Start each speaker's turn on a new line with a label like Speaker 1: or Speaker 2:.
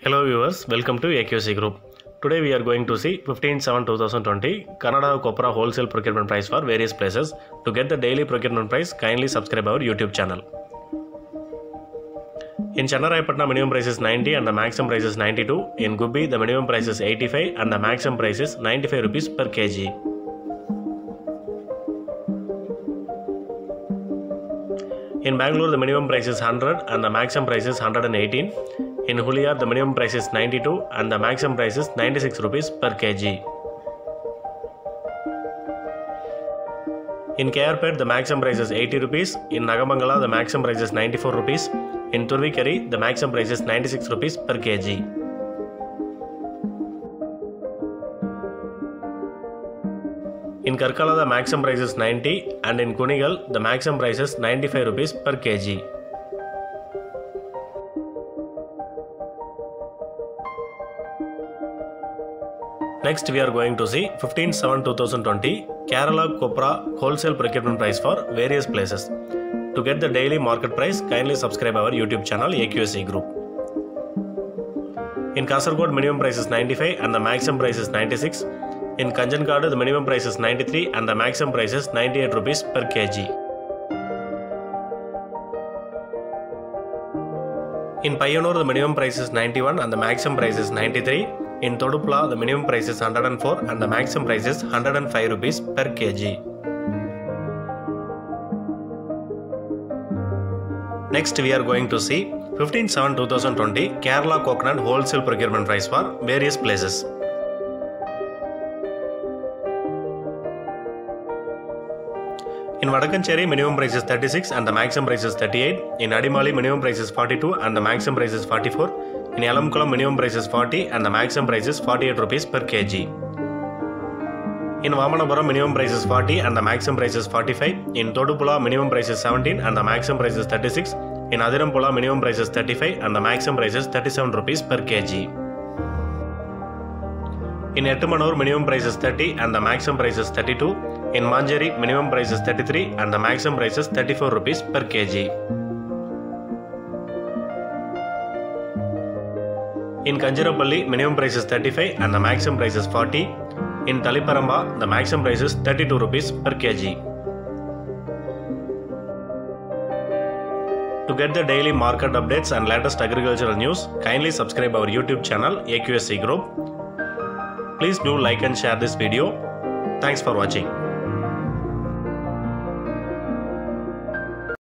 Speaker 1: Hello viewers, welcome to AQC Group. Today we are going to see 15/7/2020 Kannada copra wholesale procurement price for various places. To get the daily procurement price, kindly subscribe our YouTube channel. In Channarayapatna, minimum price is 90 and the maximum price is 92. In Gubbi, the minimum price is 85 and the maximum price is 95 rupees per kg. In Bangalore, the minimum price is 100 and the maximum price is 118. In Huliyar, the minimum price is 92 and the maximum price is 96 rupees per kg. In KRPet, the maximum price is 80 rupees. In Nagamangala, the maximum price is 94 rupees. In Turvikeri, the maximum price is 96 rupees per kg. In Karkala, the maximum price is 90 and in Kunigal, the maximum price is 95 rupees per kg. Next, we are going to see 15/7/2020 Kerala copra wholesale procurement price for various places. To get the daily market price, kindly subscribe our YouTube channel AQC Group. In Kasaragod, minimum price is 95 and the maximum price is 96. In Kanjankadu, the minimum price is 93 and the maximum price is 98 rupees per kg. In Payyanur, the minimum price is 91 and the maximum price is 93. In Todupla, the minimum price is 104 and the maximum price is 105 rupees per kg. Next, we are going to see 15/7/2020 Kerala coconut wholesale procurement price for various places. In Vadakancheri, minimum price is 36 and the maximum price is 38. In Adimali, minimum price is 42 and the maximum price is 44. In Yalamkulam, minimum price is 40 and the maximum price is 48 rupees per kg. In Vamanapuram, minimum price is 40 and the maximum price is 45. In Todupula, minimum price is 17 and the maximum price is 36. In Adirampula, minimum price is 35 and the maximum price is 37 rupees per kg. In Ettumanur, minimum price is 30 and the maximum price is 32. In Manjeri, minimum price is 33 and the maximum price is 34 rupees per kg. In Kanjirapalli, minimum price is 35 and the maximum price is 40. In Taliparamba, the maximum price is 32 rupees per kg. To get the daily market updates and latest agricultural news, kindly subscribe our YouTube channel AQSC Group. Please do like and share this video. Thanks for watching.